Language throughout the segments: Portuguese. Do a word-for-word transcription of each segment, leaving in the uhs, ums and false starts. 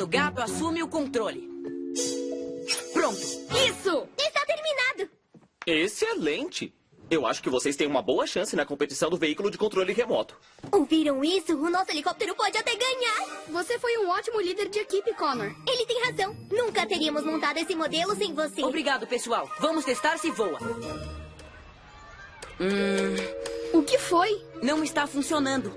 Menino Gato assume o controle. Pronto. Isso! Está terminado. Excelente! Eu acho que vocês têm uma boa chance na competição do veículo de controle remoto. Ouviram isso? O nosso helicóptero pode até ganhar. Você foi um ótimo líder de equipe, Connor. Ele tem razão. Nunca teríamos montado esse modelo sem você. Obrigado, pessoal. Vamos testar se voa. Hum... O que foi? Não está funcionando.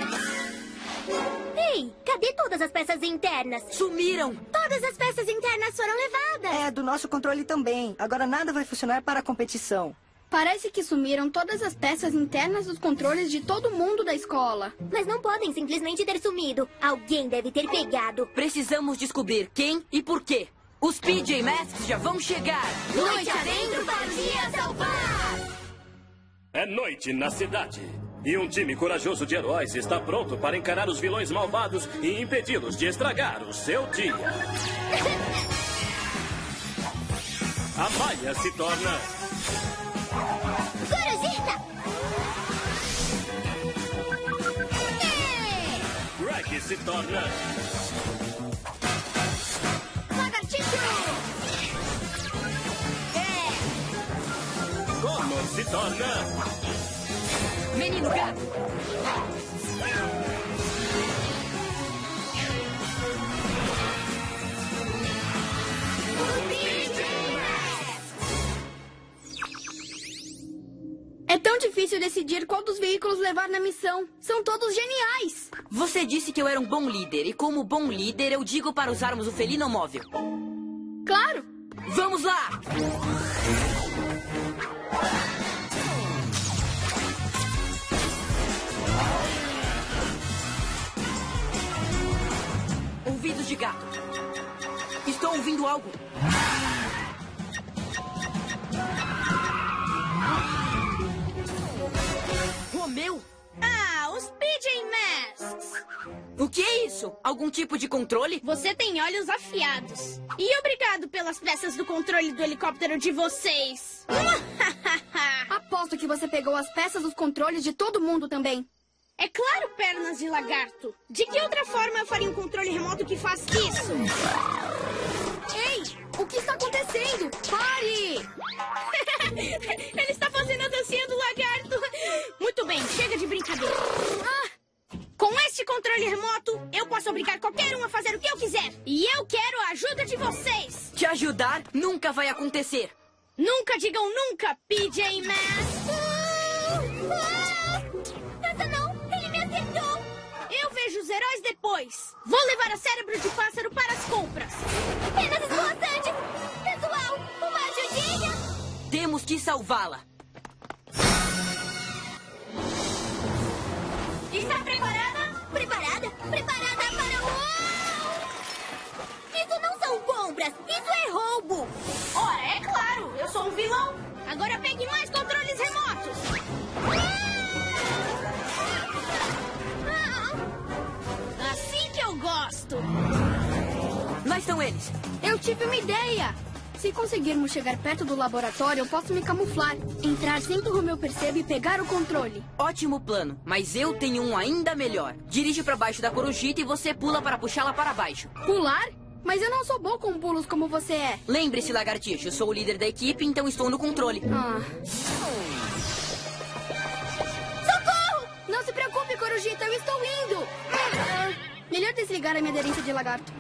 Ei, cadê todas as peças internas? Sumiram. Todas as peças internas foram levadas. É, do nosso controle também. Agora nada vai funcionar para a competição. Parece que sumiram todas as peças internas dos controles de todo mundo da escola. Mas não podem simplesmente ter sumido. Alguém deve ter pegado. Precisamos descobrir quem e por quê. Os P J Masks já vão chegar. Noite adentro para o dia salvar! É noite na cidade. E um time corajoso de heróis está pronto para encarar os vilões malvados e impedi-los de estragar o seu dia. A Maia se torna... Corujita! Greg se torna... Lagartixo! Connor se torna... Menino Gato. É tão difícil decidir qual dos veículos levar na missão. São todos geniais. Você disse que eu era um bom líder. E como bom líder, eu digo para usarmos o felino móvel. Claro. Vamos lá! Ouvidos de gato. Estou ouvindo algo. Romeu? Ah, os P J Masks. O que é isso? Algum tipo de controle? Você tem olhos afiados. E obrigado pelas peças do controle do helicóptero de vocês. Aposto que você pegou as peças dos controles de todo mundo também. É claro, pernas de lagarto. De que outra forma eu faria um controle remoto que faz isso? Ei, o que está acontecendo? Pare! Ele está fazendo a dancinha do lagarto. Muito bem, chega de brincadeira. Ah, com este controle remoto, eu posso obrigar qualquer um a fazer o que eu quiser. E eu quero a ajuda de vocês. Te ajudar nunca vai acontecer. Nunca digam nunca, P J Masks. Essa não! Ele me acertou! Eu vejo os heróis depois. Vou levar a Cérebro de Pássaro para as compras. Penas esvoaçantes! Pessoal, uma ajudinha! Temos que salvá-la. Está preparada? Preparada? Preparada para o... Isso não são compras! Isso é roubo! Ora, é claro! Eu sou um vilão! Agora pegue mais controles remotos! Assim que eu gosto! Lá estão eles. Eu tive uma ideia. Se conseguirmos chegar perto do laboratório, eu posso me camuflar, entrar sem que o Romeu perceba e pegar o controle. Ótimo plano, mas eu tenho um ainda melhor. Dirige para baixo da corujita e você pula para puxá-la para baixo. Pular? Mas eu não sou bom com pulos como você é. Lembre-se, lagartixa, eu sou o líder da equipe, então estou no controle. Ah. Socorro! Não se preocupe, Corujita, eu estou indo. Ah, melhor desligar a minha aderência de lagarto.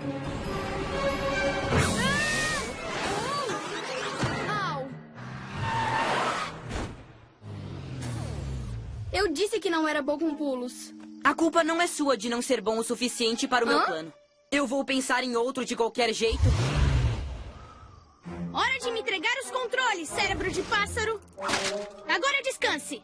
Au! Eu disse que não era bom com pulos. A culpa não é sua de não ser bom o suficiente para o meu Hã? plano. Eu vou pensar em outro de qualquer jeito. Hora de me entregar os controles, Cérebro de Pássaro. Agora descanse.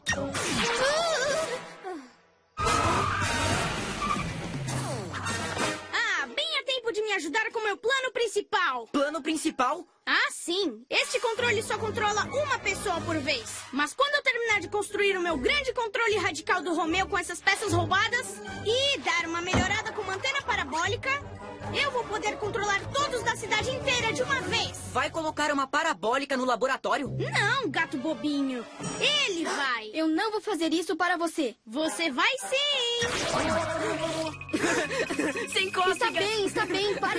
Ah, bem a tempo de me ajudar com meu plano principal. Plano principal? Ah, sim. Este controle só controla uma pessoa por vez. Mas quando eu terminar de construir o meu grande controle radical do Romeu com essas peças roubadas e dar uma melhorada com uma antena parabólica, eu vou poder controlar todos da cidade inteira de uma vez. Vai colocar uma parabólica no laboratório? Não, gato bobinho. Ele vai. Eu não vou fazer isso para você. Você vai sim. Sem cócegas. Está bem, está bem, pare.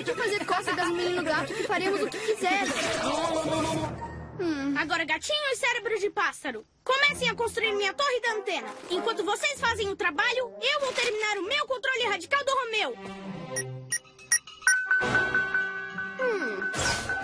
palavras do menino gato que faremos o que quiser. Hum. Agora, gatinho e cérebro de pássaro, comecem a construir minha torre da antena. Enquanto vocês fazem o trabalho, eu vou terminar o meu controle radical do Romeu. Hum.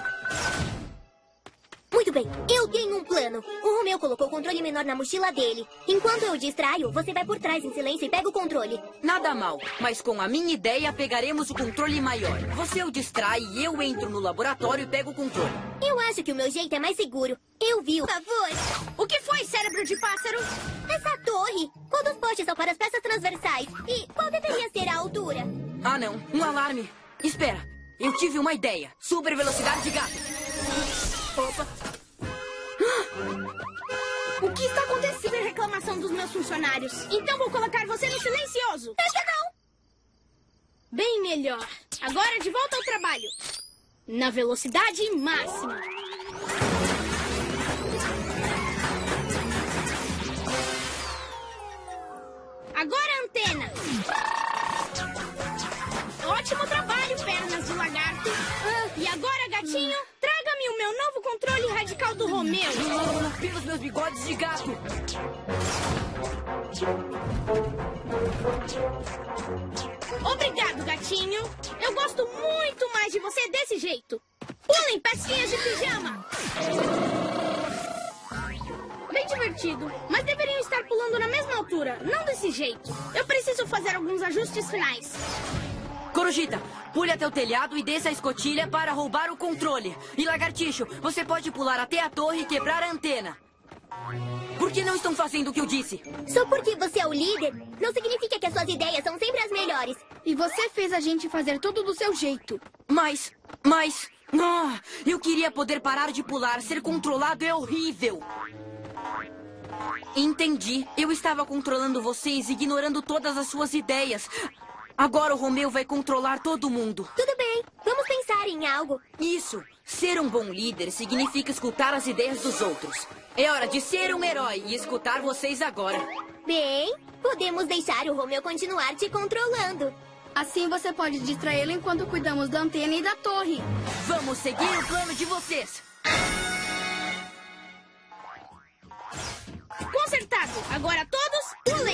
Muito bem, eu tenho um plano. O Romeu colocou o controle menor na mochila dele. Enquanto eu distraio, você vai por trás em silêncio e pega o controle. Nada mal, mas com a minha ideia pegaremos o controle maior. Você o distrai e eu entro no laboratório e pego o controle. Eu acho que o meu jeito é mais seguro. Eu vi, por favor. O que foi, cérebro de pássaro? Essa torre. Qual dos postes são para as peças transversais? E qual deveria ser a altura? Ah, não. Um alarme. Espera. Eu tive uma ideia. Super velocidade de gato. Opa. O que está acontecendo? É reclamação dos meus funcionários. Então vou colocar você no silencioso. Essa não. Bem melhor. Agora de volta ao trabalho. Na velocidade máxima. Agora a antena. Ótimo trabalho, pernas de lagarto. Ah, e agora, gatinho, traga-me o meu novo controle radical do Romeu. Pelos meus bigodes de gato. Obrigado, gatinho. Eu gosto muito mais de você desse jeito. Pulem, pestinhas de pijama. Bem divertido, mas deveriam estar pulando na mesma altura, não desse jeito. Eu preciso fazer alguns ajustes finais. Corujita, pule até o telhado e desça a escotilha para roubar o controle. E Lagartixo, você pode pular até a torre e quebrar a antena. Por que não estão fazendo o que eu disse? Só porque você é o líder, não significa que as suas ideias são sempre as melhores. E você fez a gente fazer tudo do seu jeito. Mas, mas... Ah, eu queria poder parar de pular. Ser controlado é horrível. Entendi. Eu estava controlando vocês, ignorando todas as suas ideias. Agora o Romeu vai controlar todo mundo. Tudo bem, vamos pensar em algo. Isso. Ser um bom líder significa escutar as ideias dos outros. É hora de ser um herói e escutar vocês agora. Bem, podemos deixar o Romeu continuar te controlando. Assim você pode distraí-lo enquanto cuidamos da antena e da torre. Vamos seguir o plano de vocês. Consertado. Agora todos, pulem.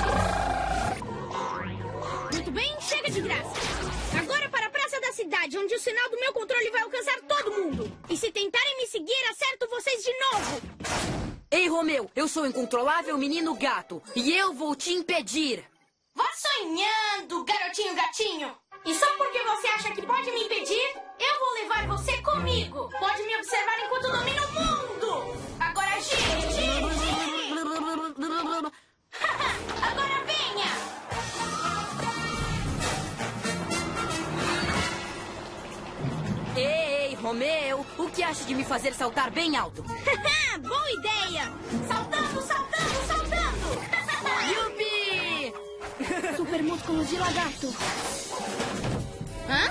Muito bem, chega de graça. Agora para a praça da cidade, onde o sinal do meu controle vai alcançar todo mundo. E se tentarem me seguir, acerto vocês de novo. Ei, Romeu, eu sou o incontrolável menino gato. E eu vou te impedir. Vá sonhando, garotinho gatinho. E só porque você acha que pode me impedir, eu vou levar você comigo. Pode me observar enquanto domino o mundo. Agora gire, gire, gire. Agora venha. Ei, Romeu, o que acha de me fazer saltar bem alto? Boa ideia. Saltando, saltando, saltando. Yupi! Super músculos de lagarto. Hã?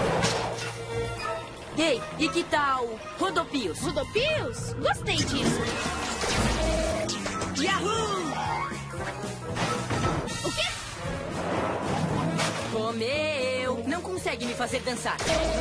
Ei, e que tal rodopios? Rodopios? Gostei disso. Yahoo! O quê? Romeu, não consegue me fazer dançar.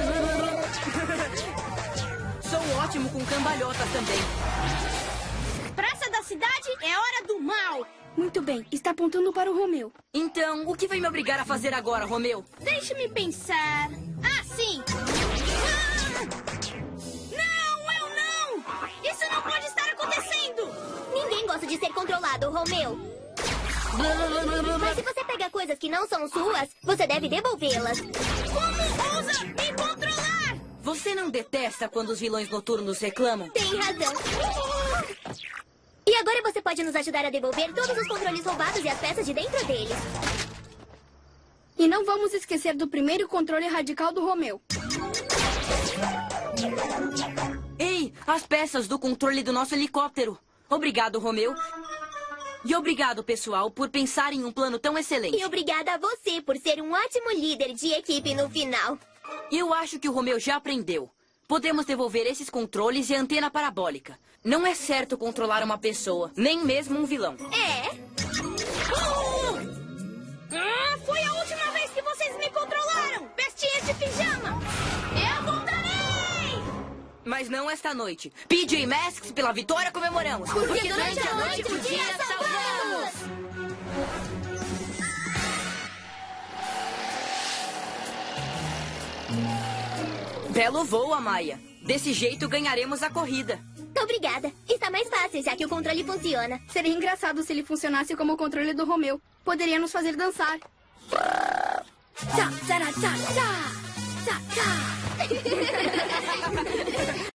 Sou ótimo com cambalhotas também. Praça da cidade é hora do mal. Muito bem, está apontando para o Romeu. Então, o que vai me obrigar a fazer agora, Romeu? Deixe-me pensar. Ah, sim! Ah! Não, eu não! Isso não pode estar acontecendo! Ninguém gosta de ser controlado, Romeu. Mas se você pega coisas que não são suas, você deve devolvê-las. Como ousa me controlar? Você não detesta quando os vilões noturnos reclamam? Tem razão. E agora você pode nos ajudar a devolver todos os controles roubados e as peças de dentro deles. E não vamos esquecer do primeiro controle radical do Romeu. Ei, as peças do controle do nosso helicóptero. Obrigado, Romeu. E obrigado, pessoal, por pensar em um plano tão excelente. E obrigada a você por ser um ótimo líder de equipe no final. Eu acho que o Romeu já aprendeu. Podemos devolver esses controles e a antena parabólica. Não é certo controlar uma pessoa, nem mesmo um vilão. É? Ah, foi a última vez que vocês me controlaram, pestinhas de pijama. Eu Mas não esta noite. P J Masks, pela vitória comemoramos. Porque, Porque durante a noite o dia salvamos! Belo voo, Amaya. Desse jeito ganharemos a corrida. Obrigada. Está mais fácil, já que o controle funciona. Seria engraçado se ele funcionasse como o controle do Romeu. Poderia nos fazer dançar. Tchá, tchá, tchá, tchá, tchá, tchá.